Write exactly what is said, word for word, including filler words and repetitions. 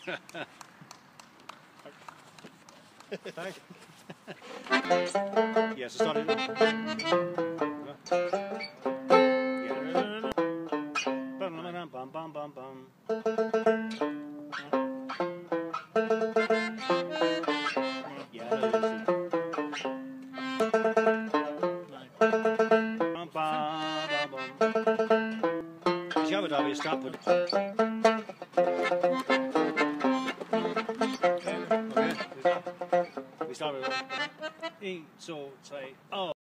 Tak. Ja, så står det. Bam, bam, bam, bam. Ja, det er det. Bam, bam, bam. Hvis jeg vil da vil starte på det. Okay, vi starter. en, to, tre, og...